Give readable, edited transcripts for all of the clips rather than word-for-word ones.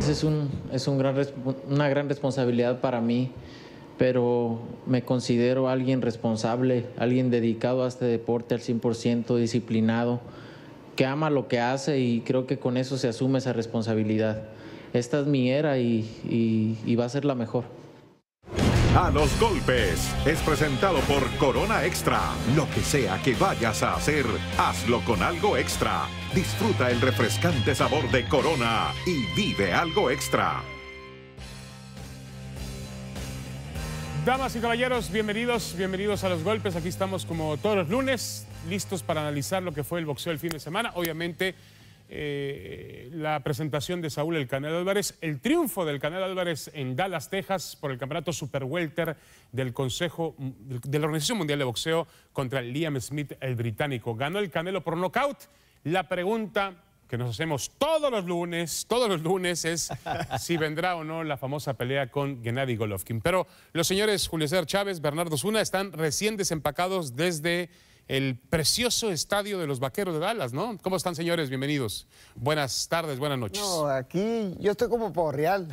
Esa es una gran responsabilidad para mí, pero me considero alguien responsable, alguien dedicado a este deporte al 100%, disciplinado, que ama lo que hace y creo que con eso se asume esa responsabilidad. Esta es mi era y va a ser la mejor. A los golpes es presentado por Corona Extra. Lo que sea que vayas a hacer, hazlo con algo extra. Disfruta el refrescante sabor de Corona y vive algo extra. Damas y caballeros, bienvenidos a Los Golpes. Aquí estamos como todos los lunes, listos para analizar lo que fue el boxeo el fin de semana. Obviamente, la presentación de Saúl El Canelo Álvarez, el triunfo del Canelo Álvarez en Dallas, Texas, por el campeonato Super Welter del Consejo de la Organización Mundial de Boxeo contra Liam Smith, el británico. Ganó el Canelo por nocaut. La pregunta que nos hacemos todos los lunes es si vendrá o no la famosa pelea con Gennady Golovkin. Pero los señores Julio César Chávez, Bernardo Zuna están recién desempacados desde el precioso estadio de los Vaqueros de Dallas, ¿no? ¿Cómo están, señores? Bienvenidos. Buenas tardes, buenas noches. No, aquí yo estoy como por real.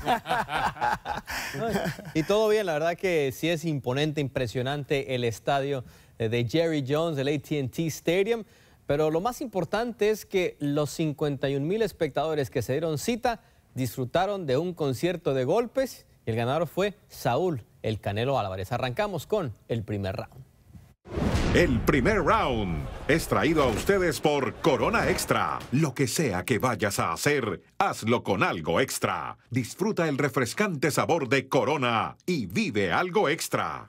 Y todo bien, la verdad que sí es imponente, impresionante el estadio de Jerry Jones, el AT&T Stadium. Pero lo más importante es que los 51,000 espectadores que se dieron cita disfrutaron de un concierto de golpes y el ganador fue Saúl El Canelo Álvarez. Arrancamos con el primer round. El primer round es traído a ustedes por Corona Extra. Lo que sea que vayas a hacer, hazlo con algo extra. Disfruta el refrescante sabor de Corona y vive algo extra.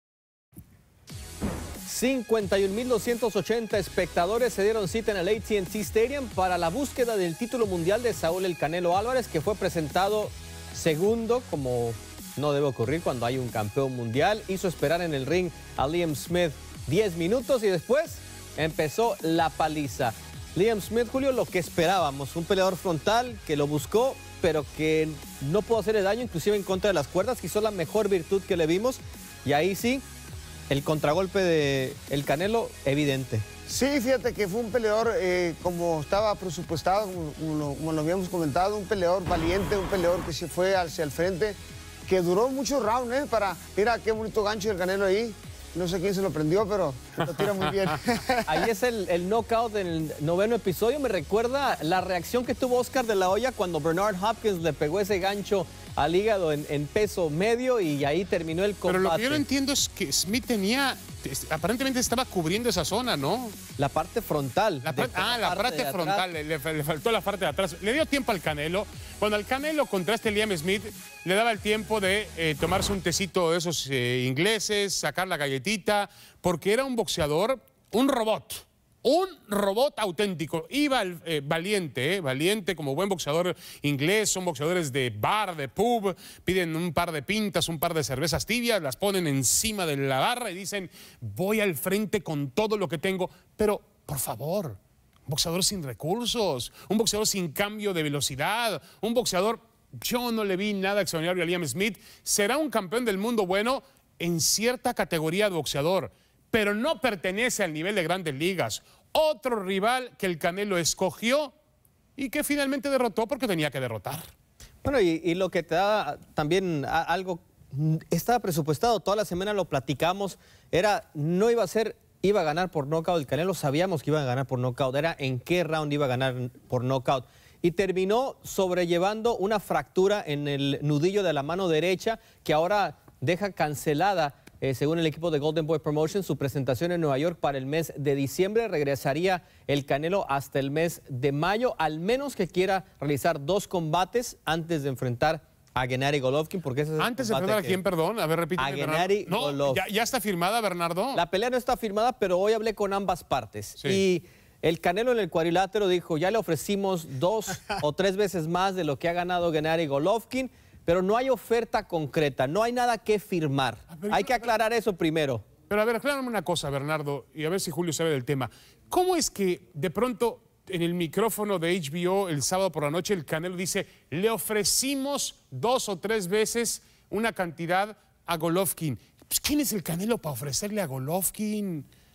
51,280 espectadores se dieron cita en el AT&T Stadium para la búsqueda del título mundial de Saúl El Canelo Álvarez, que fue presentado segundo, como no debe ocurrir cuando hay un campeón mundial. Hizo esperar en el ring a Liam Smith 10 minutos y después empezó la paliza. Liam Smith, Julio, lo que esperábamos, un peleador frontal que lo buscó, pero que no pudo hacerle daño, inclusive en contra de las cuerdas, que hizo la mejor virtud que le vimos. Y ahí sí, el contragolpe de El Canelo, evidente. Sí, fíjate que fue un peleador como estaba presupuestado, como lo habíamos comentado, un peleador valiente, un peleador que se fue hacia el frente, que duró muchos rounds, mira qué bonito gancho del Canelo ahí. No sé quién se lo prendió, pero lo tira muy bien. Ahí es el knockout del 9º episodio. Me recuerda la reacción que tuvo Oscar de la Hoya cuando Bernard Hopkins le pegó ese gancho al hígado en peso medio y ahí terminó el combate. Pero lo que yo no entiendo es que Smith aparentemente estaba cubriendo esa zona, ¿no? La parte frontal. La parte frontal, le faltó la parte de atrás. Le dio tiempo al Canelo. Cuando al Canelo contra Liam Smith, le daba el tiempo de tomarse un tecito de esos ingleses, sacar la galletita, porque era un boxeador, un robot auténtico. Iba valiente como buen boxeador inglés. Son boxeadores de bar, de pub, piden un par de pintas, un par de cervezas tibias, las ponen encima de la barra y dicen, voy al frente con todo lo que tengo. Pero, por favor, un boxeador sin recursos, un boxeador sin cambio de velocidad, un boxeador, yo no le vi nada extraordinario a Liam Smith. Será un campeón del mundo bueno en cierta categoría de boxeador, pero no pertenece al nivel de Grandes Ligas. Otro rival que el Canelo escogió y que finalmente derrotó porque tenía que derrotar. Bueno, y lo que te da también algo, estaba presupuestado, toda la semana lo platicamos, iba a ganar por nocaut. El Canelo sabíamos que iba a ganar por nocaut, era en qué round iba a ganar por nocaut. Y terminó sobrellevando una fractura en el nudillo de la mano derecha que ahora deja cancelada, según el equipo de Golden Boy Promotions, su presentación en Nueva York para el mes de diciembre. Regresaría el Canelo hasta el mes de mayo, al menos que quiera realizar 2 combates antes de enfrentar a Gennady Golovkin. Porque ese es ¿Antes de enfrentar a quién, perdón? A ver, repíteme, a Gennady Golovkin. ¿Ya está firmada, Bernardo? La pelea no está firmada, pero hoy hablé con ambas partes. Sí. Y el Canelo en el cuadrilátero dijo, ya le ofrecimos 2 o 3 veces más de lo que ha ganado Gennady Golovkin, pero no hay oferta concreta, no hay nada que firmar. Hay que aclarar eso primero. Pero a ver, aclárame una cosa, Bernardo, y a ver si Julio sabe del tema. ¿Cómo es que de pronto en el micrófono de HBO el sábado por la noche el Canelo dice, le ofrecimos 2 o 3 veces una cantidad a Golovkin? Pues, ¿quién es el Canelo para ofrecerle a Golovkin?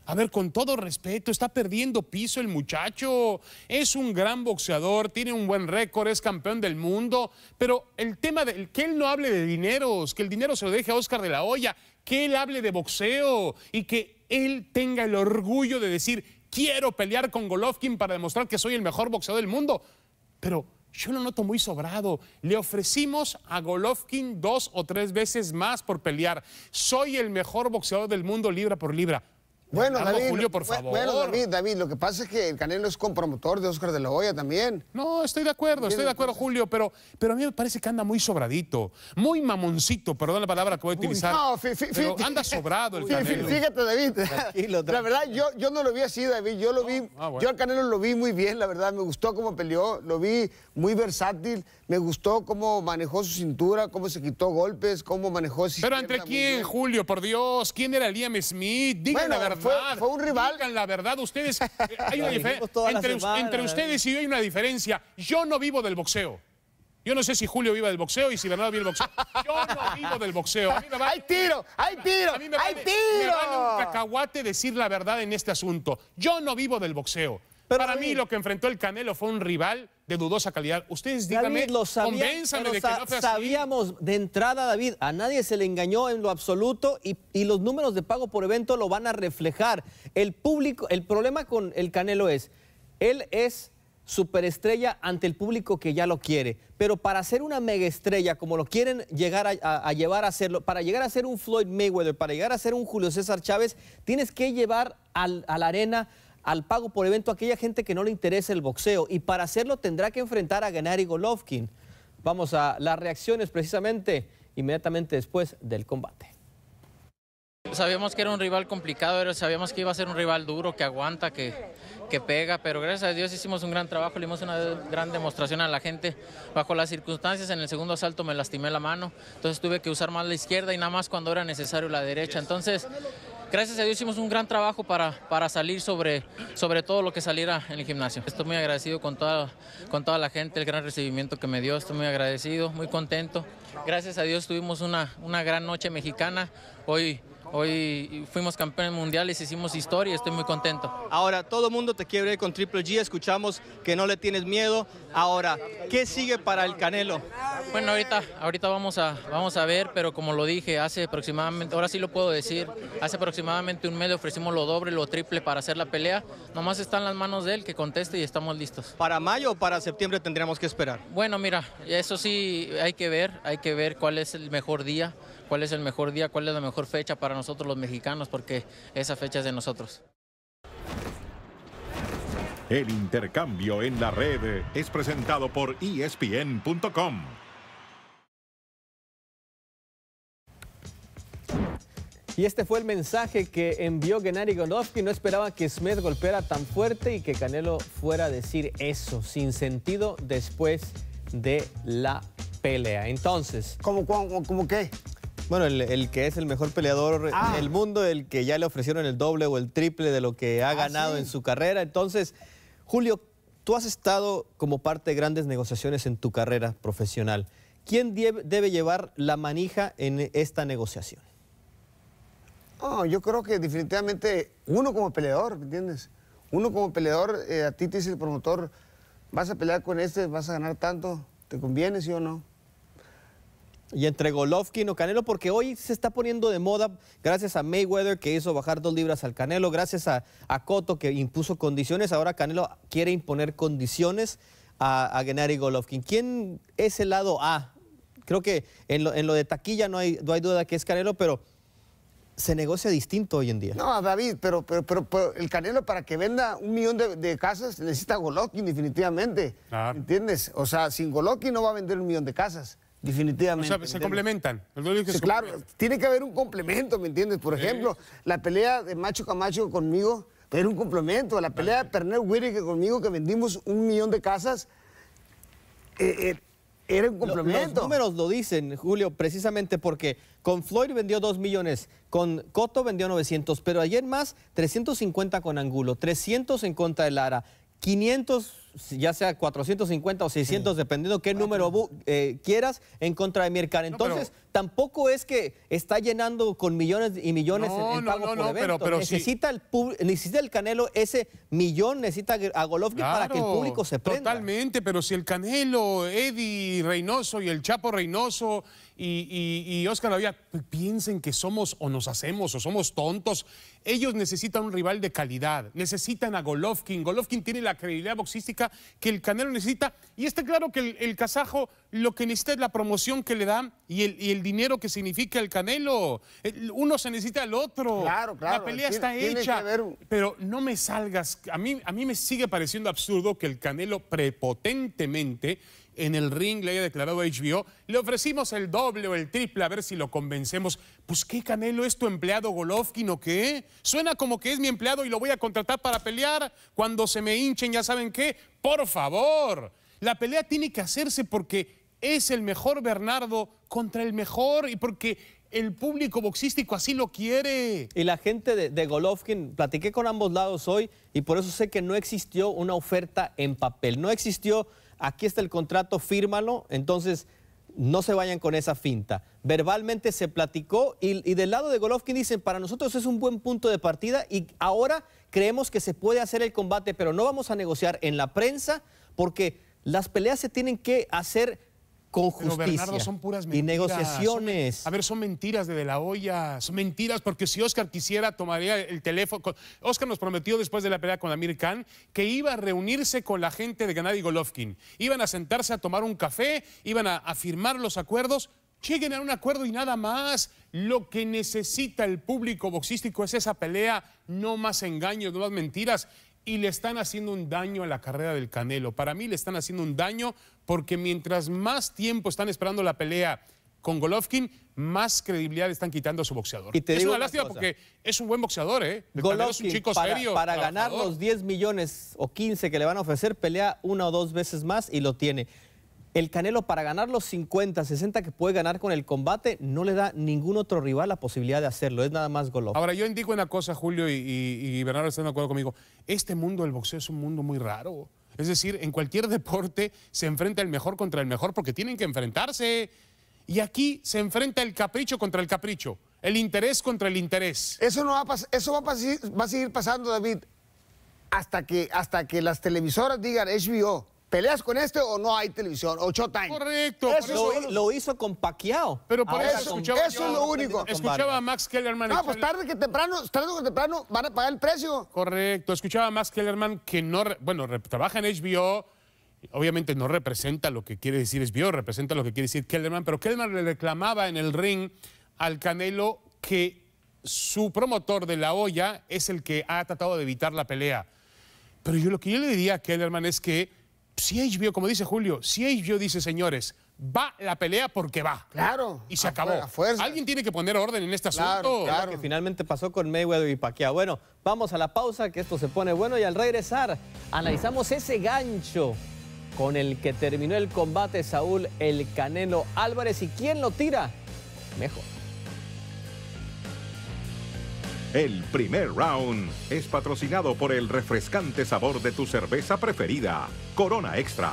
A ver, con todo respeto, está perdiendo piso el muchacho. Es un gran boxeador, tiene un buen récord, es campeón del mundo. Pero el tema de que él no hable de dineros, que el dinero se lo deje a Oscar de la Hoya, que él hable de boxeo y que él tenga el orgullo de decir, quiero pelear con Golovkin para demostrar que soy el mejor boxeador del mundo. Pero yo lo noto muy sobrado. Le ofrecimos a Golovkin 2 o 3 veces más por pelear. Soy el mejor boxeador del mundo libra por libra. Bueno, David, Julio, por favor. Bueno, David, lo que pasa es que el Canelo es compromotor de Oscar de la Hoya también. No, estoy de acuerdo, Julio, pero a mí me parece que anda muy sobradito, muy mamoncito, perdón la palabra que voy a utilizar. No, pero anda sobrado el Canelo. Fíjate, David, la verdad, yo no lo vi así, David, yo al Canelo lo vi muy bien, la verdad, me gustó cómo peleó, lo vi muy versátil, me gustó cómo manejó su cintura, cómo se quitó golpes, cómo manejó su ¿Pero entre quién, Julio, por Dios? ¿Quién era Liam Smith? Digan la verdad. Fue un rival. Digan la verdad, ustedes, hay una diferencia. Entre ustedes y yo hay una diferencia. Yo no vivo del boxeo. Yo no sé si Julio vive del boxeo y si Bernardo vive del boxeo. Yo no vivo del boxeo. A mí me vale, ¡hay tiro! ¡Hay tiro! A mí me vale un cacahuate decir la verdad en este asunto. Yo no vivo del boxeo. Pero para mí lo que enfrentó el Canelo fue un rival de dudosa calidad. Ustedes díganme, convénzame de que no fue así. Sabíamos de entrada, David, a nadie se le engañó en lo absoluto y los números de pago por evento lo van a reflejar. El público, el problema con el Canelo es, él es superestrella ante el público que ya lo quiere, pero para ser una mega estrella, como lo quieren llegar a llevar a serlo, para llegar a ser un Floyd Mayweather, para llegar a ser un Julio César Chávez, tienes que llevar a la arena, al pago por evento, a aquella gente que no le interesa el boxeo, y para hacerlo tendrá que enfrentar a Gennady Golovkin. Vamos a las reacciones precisamente inmediatamente después del combate. Sabíamos que era un rival complicado, sabíamos que iba a ser un rival duro, que aguanta, que pega, pero gracias a Dios hicimos un gran trabajo, le dimos una gran demostración a la gente. Bajo las circunstancias, en el segundo asalto me lastimé la mano, entonces tuve que usar más la izquierda y nada más cuando era necesario la derecha. Entonces, gracias a Dios hicimos un gran trabajo para salir sobre todo lo que saliera en el gimnasio. Estoy muy agradecido con toda la gente, el gran recibimiento que me dio, estoy muy agradecido, muy contento. Gracias a Dios tuvimos una gran noche mexicana. Hoy fuimos campeones mundiales, hicimos historia y estoy muy contento. Ahora, todo el mundo te quiere ver con Triple G, escuchamos que no le tienes miedo. Ahora, ¿qué sigue para el Canelo? Bueno, ahorita vamos a ver, pero como lo dije, hace aproximadamente, ahora sí lo puedo decir, hace aproximadamente un mes le ofrecimos lo doble, lo triple para hacer la pelea. Nomás está en las manos de él, que conteste y estamos listos. ¿Para mayo o para septiembre tendríamos que esperar? Bueno, mira, eso sí hay que ver cuál es el mejor día, cuál es la mejor fecha para nosotros los mexicanos, porque esa fecha es de nosotros. El intercambio en la red es presentado por ESPN.com. Y este fue el mensaje que envió Gennady Golovkin. No esperaba que Smith golpeara tan fuerte y que Canelo fuera a decir eso, sin sentido, después de la pelea. Entonces, ¿Cómo qué? Bueno, el que es el mejor peleador del mundo, el que ya le ofrecieron el doble o el triple de lo que ha ganado en su carrera. Entonces, Julio, tú has estado como parte de grandes negociaciones en tu carrera profesional. ¿Quién debe llevar la manija en esta negociación? Oh, yo creo que definitivamente uno como peleador, ¿me entiendes? Uno como peleador, a ti te dice el promotor, vas a pelear con vas a ganar tanto, ¿te conviene, sí o no? Y entre Golovkin o Canelo, porque hoy se está poniendo de moda gracias a Mayweather, que hizo bajar 2 libras al Canelo, gracias a Cotto, que impuso condiciones. Ahora Canelo quiere imponer condiciones a Gennady Golovkin. ¿Quién es el lado A? Creo que en lo de taquilla no hay duda que es Canelo, pero se negocia distinto hoy en día. No, David, pero el Canelo, para que venda 1 millón de casas, necesita Golovkin definitivamente. Claro. ¿Entiendes? O sea, sin Golovkin no va a vender 1 millón de casas. Definitivamente. O sea, se complementan. Claro, tiene que haber un complemento, ¿me entiendes? Por ejemplo, la pelea de Macho Camacho conmigo era un complemento. La pelea de Pernell Whitaker conmigo, que vendimos 1 millón de casas, era un complemento. Los números lo dicen, Julio, precisamente porque con Floyd vendió 2 millones, con Cotto vendió 900, pero ayer más 350 con Angulo, 300 en contra de Lara, 500 ya sea 450 o 600, dependiendo qué número quieras, en contra de Amir Khan. Entonces, tampoco es que está llenando con millones y millones en pago por evento. Pero necesita, necesita el Canelo ese millón, necesita a Golovkin para que el público se prenda. Totalmente, pero si el Canelo, Eddie Reynoso y el Chapo Reynoso y Oscar Lavilla piensen que somos o nos hacemos o somos tontos, ellos necesitan un rival de calidad, necesitan a Golovkin. Golovkin tiene la credibilidad boxística que el Canelo necesita, y está claro que el kazajo lo que necesita es la promoción que le da y el dinero que significa el Canelo. Uno se necesita al otro. Claro. La pelea está hecha, pero no me salgas. A mí me sigue pareciendo absurdo que el Canelo prepotentemente en el ring le haya declarado a HBO, le ofrecimos el doble o el triple a ver si lo convencemos. Pues ¿qué, Canelo? ¿Es tu empleado Golovkin o qué? Suena como que es mi empleado y lo voy a contratar para pelear. Cuando se me hinchen, ya saben qué. Por favor, la pelea tiene que hacerse porque es el mejor Bernardo contra el mejor y porque el público boxístico así lo quiere. Y la gente de Golovkin, platiqué con ambos lados hoy y por eso sé que no existió una oferta en papel. No existió, aquí está el contrato, fírmalo, entonces no se vayan con esa finta. Verbalmente se platicó y del lado de Golovkin dicen, para nosotros es un buen punto de partida y ahora creemos que se puede hacer el combate, pero no vamos a negociar en la prensa porque las peleas se tienen que hacer con justicia. Pero Bernardo, son puras mentiras. Y negociaciones. Son mentiras de la Hoya, son mentiras porque si Oscar quisiera tomaría el teléfono. Oscar nos prometió después de la pelea con Amir Khan que iba a reunirse con la gente de Gennady Golovkin. Iban a sentarse a tomar un café, iban a firmar los acuerdos. Lleguen a un acuerdo y nada más. Lo que necesita el público boxístico es esa pelea, no más engaños, no más mentiras. Y le están haciendo un daño a la carrera del Canelo. Para mí le están haciendo un daño porque mientras más tiempo están esperando la pelea con Golovkin, más credibilidad le están quitando a su boxeador. Y es una lástima porque es un buen boxeador, ¿eh? Golovkin, es un chico serio. Para ganar los 10 millones o 15 que le van a ofrecer, pelea una o dos veces más y lo tiene. El Canelo, para ganar los 50, 60 que puede ganar con el combate, no le da ningún otro rival la posibilidad de hacerlo. Es nada más Golovkin. Ahora, yo indico una cosa, Julio, y Bernardo están de acuerdo conmigo. Este mundo del boxeo es un mundo muy raro. Es decir, en cualquier deporte se enfrenta el mejor contra el mejor porque tienen que enfrentarse. Y aquí se enfrenta el capricho contra el capricho, el interés contra el interés. Eso no va a pasar, eso va a seguir pasando, David, hasta que las televisoras digan HBO. ¿Peleas con este o no hay televisión? O Showtime. Correcto. Lo hizo con Pacquiao. Pero por eso es lo único. Escuchaba a Max Kellerman. No, pues tarde que temprano van a pagar el precio. Correcto. Escuchaba a Max Kellerman que no, trabaja en HBO. Obviamente no representa lo que quiere decir HBO, representa lo que quiere decir Kellerman. Pero Kellerman le reclamaba en el ring al Canelo que su promotor de La Hoya es el que ha tratado de evitar la pelea. Pero lo que yo le diría a Kellerman es que si HBO, como dice Julio, si HBO dice, señores, va la pelea porque va. Claro. Y se acabó. Alguien tiene que poner orden en este asunto. Claro. Que finalmente pasó con Mayweather y Pacquiao. Bueno, vamos a la pausa, que esto se pone bueno. Y al regresar, analizamos ese gancho con el que terminó el combate Saúl El Canelo Álvarez. ¿Y quién lo tira mejor? El primer round es patrocinado por el refrescante sabor de tu cerveza preferida, Corona Extra.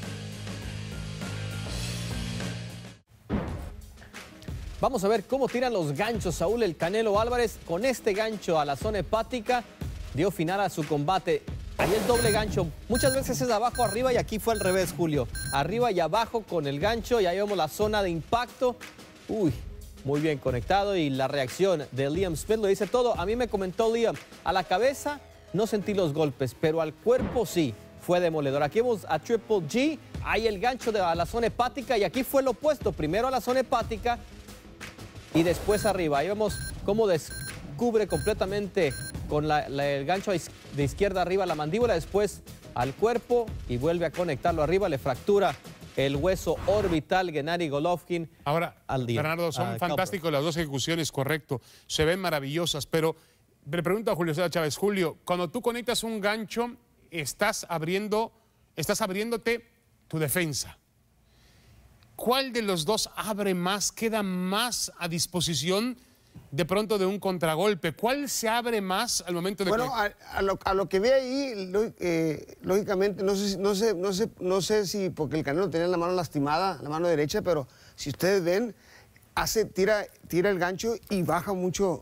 Vamos a ver cómo tiran los ganchos Saúl El Canelo Álvarez. Con este gancho a la zona hepática dio final a su combate. Ahí el doble gancho, muchas veces es abajo, arriba, y aquí fue al revés, Julio. Arriba y abajo con el gancho, y ahí vemos la zona de impacto. Uy, muy bien conectado, y la reacción de Liam Smith lo dice todo. A mí me comentó Liam, a la cabeza no sentí los golpes, pero al cuerpo sí, fue demoledor. Aquí vemos a Triple G, ahí el gancho a la zona hepática, y aquí fue lo opuesto, primero a la zona hepática y después arriba. Ahí vemos cómo descubre completamente con el gancho de izquierda arriba la mandíbula, después al cuerpo y vuelve a conectarlo arriba, le fractura el hueso orbital Gennady Golovkin. Ahora, al día. Bernardo, son fantásticos las dos ejecuciones, correcto, se ven maravillosas, pero le pregunto a Julio César Chávez. Julio, cuando tú conectas un gancho, estás abriéndote tu defensa. ¿Cuál de los dos abre más, queda más a disposición de pronto de un contragolpe? ¿Cuál se abre más al momento de bueno, a lo que ve ahí, lógicamente, no sé si porque el Canelo tenía la mano lastimada, la mano derecha, pero si ustedes ven, tira el gancho y baja mucho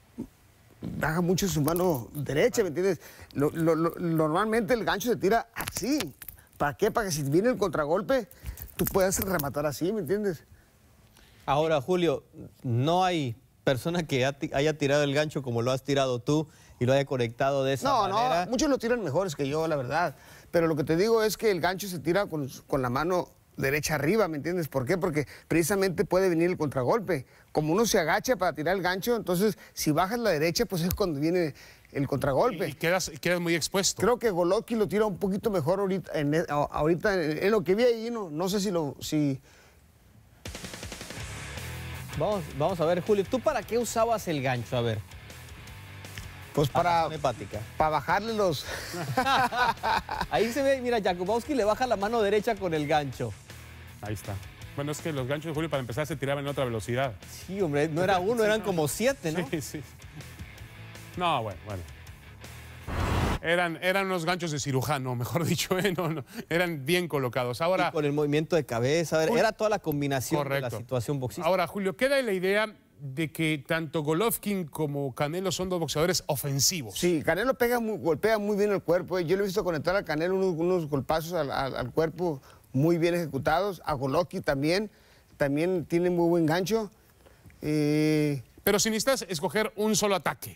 su mano derecha, ¿me entiendes? Normalmente el gancho se tira así. ¿Para qué? Para que si viene el contragolpe, tú puedas rematar así, ¿me entiendes? Ahora, Julio, no hay persona que haya tirado el gancho como lo has tirado tú y lo haya conectado de esa manera. No, muchos lo tiran mejores que yo, la verdad. Pero lo que te digo es que el gancho se tira con la mano derecha arriba, ¿me entiendes? ¿Por qué? Porque precisamente puede venir el contragolpe. Como uno se agacha para tirar el gancho, entonces si bajas la derecha, pues es cuando viene el contragolpe. Y quedas muy expuesto. Creo que Golovkin lo tira un poquito mejor ahorita. En lo que vi ahí, no sé si... Vamos a ver, Julio, ¿tú para qué usabas el gancho? A ver. Pues para bajarle los... Ahí se ve, mira, Jakubowski le baja la mano derecha con el gancho. Ahí está. Bueno, es que los ganchos de Julio para empezar se tiraban en otra velocidad. Sí, hombre, no era uno, eran como 7, ¿no? Sí. No, bueno. Eran unos ganchos de cirujano, mejor dicho, no, eran bien colocados. Ahora, y con el movimiento de cabeza, era toda la combinación de la situación boxística. Ahora, Julio, queda la idea de que tanto Golovkin como Canelo son dos boxeadores ofensivos. Sí, Canelo golpea muy bien el cuerpo. Yo le he visto conectar a Canelo unos golpazos al cuerpo muy bien ejecutados. A Golovkin también tiene muy buen gancho. Pero si necesitas escoger un solo ataque,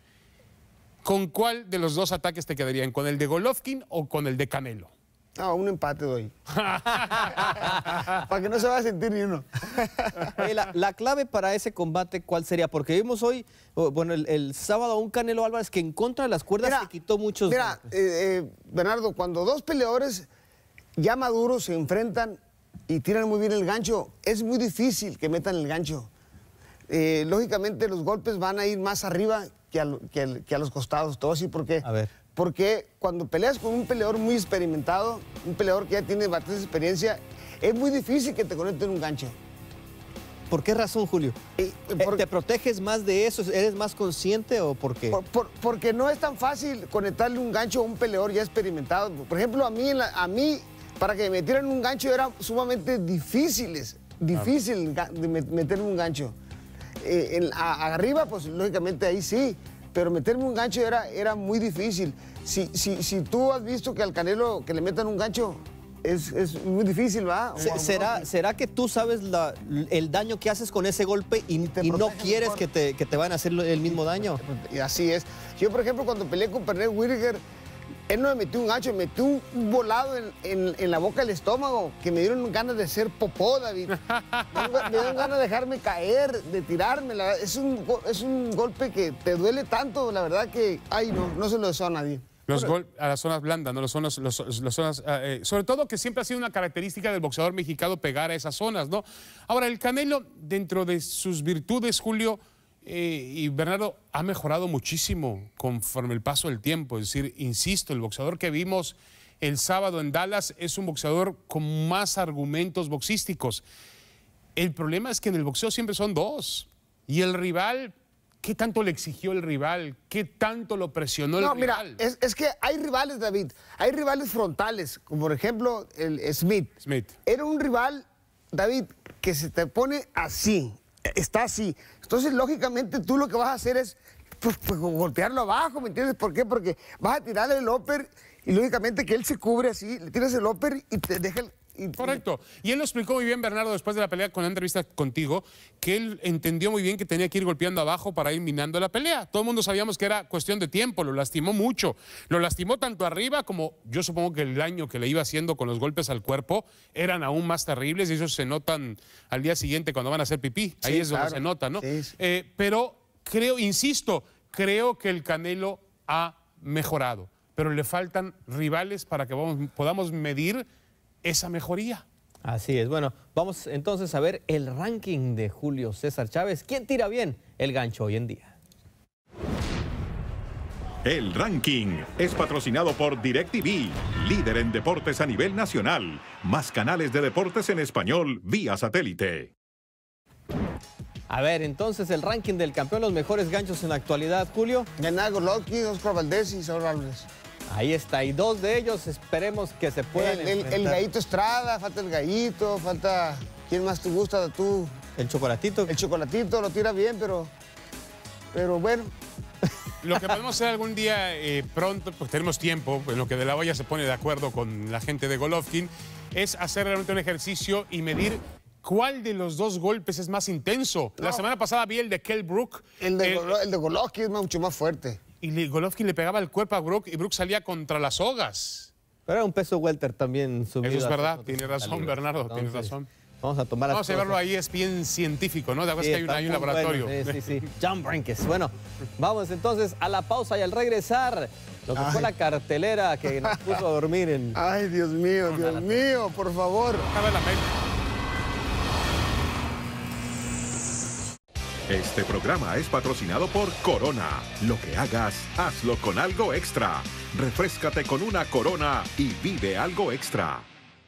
¿con cuál de los dos ataques te quedarían? ¿Con el de Golovkin o con el de Canelo? No, un empate doy. Para que no se vaya a sentir ni uno. Oye, la clave para ese combate, ¿cuál sería? Porque vimos hoy, bueno, el sábado, un Canelo Álvarez que en contra de las cuerdas se quitó muchos... Mira, Bernardo, cuando dos peleadores ya maduros se enfrentan y tiran muy bien el gancho, es muy difícil que metan el gancho. Lógicamente los golpes van a ir más arriba que a los costados. Te voy a decir por qué. A ver. Porque cuando peleas con un peleador muy experimentado, un peleador que ya tiene bastante experiencia, es muy difícil que te conecten un gancho. ¿Por qué razón, Julio? ¿Te proteges más de eso? ¿Eres más consciente o por qué? Porque no es tan fácil conectarle un gancho a un peleador ya experimentado. Por ejemplo, a mí para que me metieran un gancho era sumamente difícil de meterme un gancho. Arriba, pues lógicamente ahí sí, pero meterme un gancho era muy difícil. Si tú has visto que al Canelo que le metan un gancho, es muy difícil, ¿va? ¿Será que tú sabes el daño que haces con ese golpe y no quieres que te van a hacer el mismo daño? Y así es. Yo, por ejemplo, cuando peleé con Pernell Whitaker, él no me metió un gancho, me metió un volado en la boca del estómago, que me dieron ganas de ser popó, David. Me dieron ganas de dejarme caer, de tirarme. Es un golpe que te duele tanto, la verdad que, ay, no se lo deseo a nadie. Los golpes a las zonas blandas, ¿no? Las zonas, sobre todo que siempre ha sido una característica del boxeador mexicano pegar a esas zonas, ¿no? Ahora, el Canelo, dentro de sus virtudes, Julio y Bernardo, ha mejorado muchísimo conforme el paso del tiempo. Es decir, insisto, el boxeador que vimos el sábado en Dallas es un boxeador con más argumentos boxísticos. El problema es que en el boxeo siempre son dos. Y el rival... ¿Qué tanto le exigió el rival? ¿Qué tanto lo presionó el rival? Mira, es que hay rivales, David. Hay rivales frontales, como por ejemplo el Smith. Era un rival, David, que se te pone así, está así. Entonces, lógicamente, tú lo que vas a hacer es pues, golpearlo abajo, ¿me entiendes? ¿Por qué? Porque vas a tirarle el upper y lógicamente que él se cubre así, le tiras el upper y te deja el... Correcto. Y él lo explicó muy bien, Bernardo, después de la pelea con la entrevista contigo, que él entendió muy bien que tenía que ir golpeando abajo para ir minando la pelea. Todo el mundo sabíamos que era cuestión de tiempo, lo lastimó mucho. Lo lastimó tanto arriba como yo supongo que el daño que le iba haciendo con los golpes al cuerpo eran aún más terribles y esos se notan al día siguiente cuando van a hacer pipí. Ahí es donde se nota, ¿no? Sí. Pero insisto, creo que el Canelo ha mejorado, pero le faltan rivales para que podamos medir esa mejoría. Así es. Bueno, vamos entonces a ver el ranking de Julio César Chávez. ¿Quién tira bien el gancho hoy en día? El ranking es patrocinado por DirecTV, líder en deportes a nivel nacional. Más canales de deportes en español vía satélite. A ver, entonces el ranking del campeón, los mejores ganchos en la actualidad, Julio. Gennady Golovkin, Oscar Valdés y Saúl Álvarez. Ahí está, y 2 de ellos esperemos que se puedan enfrentar. El Gallito Estrada, falta el Gallito, falta... ¿Quién más te gusta? Tú. El Chocolatito. El Chocolatito lo tira bien, pero bueno. Lo que podemos hacer algún día pronto, pues tenemos tiempo, en lo que De La Hoya se pone de acuerdo con la gente de Golovkin, es hacer realmente un ejercicio y medir cuál de los 2 golpes es más intenso. No. La semana pasada vi el de Kell Brook. El de Golovkin es mucho más fuerte. Y Golovkin le pegaba el cuerpo a Brook y Brook salía contra las sogas. Pero era un peso welter también subido. Eso es verdad, tiene razón, Bernardo, tienes razón. Vamos a tomar Vamos a llevarlo ahí, es bien científico, ¿no? De acuerdo, sí, que hay un laboratorio. Bueno, sí. John Brinkes. Bueno, vamos entonces a la pausa y al regresar, lo que fue la cartelera que nos puso a dormir en... Ay, Dios mío, por favor. Este programa es patrocinado por Corona. Lo que hagas, hazlo con algo extra. Refréscate con una Corona y vive algo extra.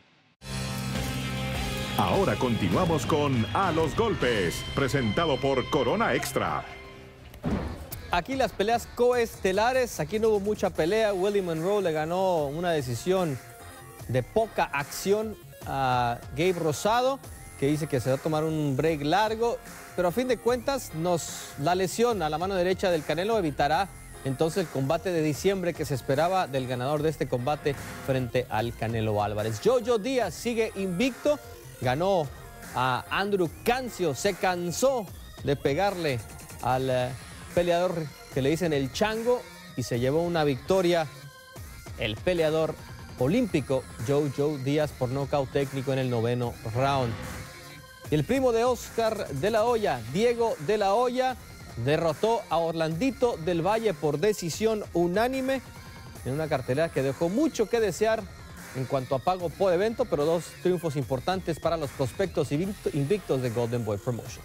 Ahora continuamos con A los Golpes, presentado por Corona Extra. Aquí las peleas coestelares, aquí no hubo mucha pelea. Willie Monroe le ganó una decisión de poca acción a Gabe Rosado, que dice que se va a tomar un break largo, pero a fin de cuentas la lesión a la mano derecha del Canelo evitará entonces el combate de diciembre que se esperaba del ganador de este combate frente al Canelo Álvarez. Jojo Díaz sigue invicto. Ganó a Andrew Cancio, se cansó de pegarle al peleador que le dicen el Chango y se llevó una victoria el peleador olímpico Jojo Díaz por nocaut técnico en el 9º round. Y el primo de Oscar de la Hoya, Diego de la Hoya, derrotó a Orlandito del Valle por decisión unánime en una cartelera que dejó mucho que desear en cuanto a pago por evento, pero 2 triunfos importantes para los prospectos invictos de Golden Boy Promotions.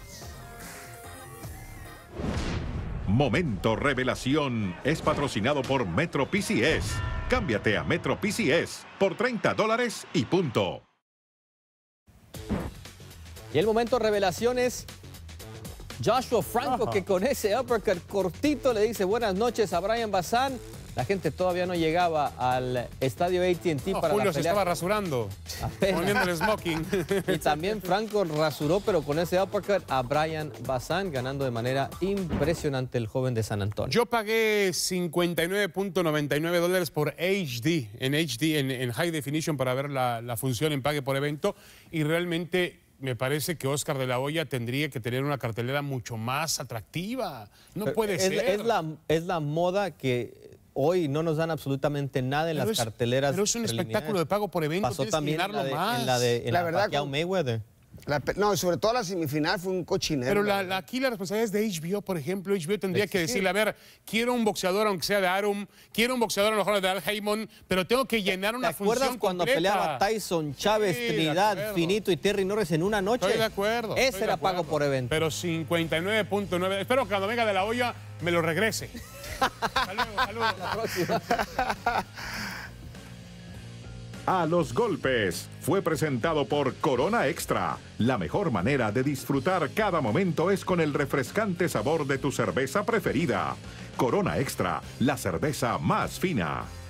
Momento Revelación es patrocinado por Metro PCS. Cámbiate a Metro PCS por $30 y punto. Y el momento revelación es Joshua Franco, que con ese uppercut cortito le dice buenas noches a Brian Bazán. La gente todavía no llegaba al estadio AT&T para Julio la pelea. se estaba rasurando, poniendo el smoking. Y también Franco rasuró, pero con ese uppercut a Brian Bazán, ganando de manera impresionante el joven de San Antonio. Yo pagué $59.99 por HD, en High Definition para ver la función en pague por evento, y realmente me parece que Oscar de la Hoya tendría que tener una cartelera mucho más atractiva. No pero puede ser. Es la moda que hoy no nos dan absolutamente nada en las carteleras. Pero es un espectáculo de pago por evento. Pasó también en la Pacquiao Mayweather. No, sobre todo la semifinal fue un cochinero. Pero aquí la responsabilidad es de HBO, por ejemplo. HBO tendría que decirle, a ver, quiero un boxeador, aunque sea de Arum, quiero un boxeador a lo mejor de Al Haymon, pero tengo que llenar una función cuando completa. Peleaba Tyson, Chávez, sí, Trinidad, Finito y Terry Norris en una noche? Estoy de acuerdo. Ese era pago por evento. Pero 59.9. Espero que cuando venga de la Hoya me lo regrese. Saludos. La próxima. A los Golpes fue presentado por Corona Extra. La mejor manera de disfrutar cada momento es con el refrescante sabor de tu cerveza preferida. Corona Extra, la cerveza más fina.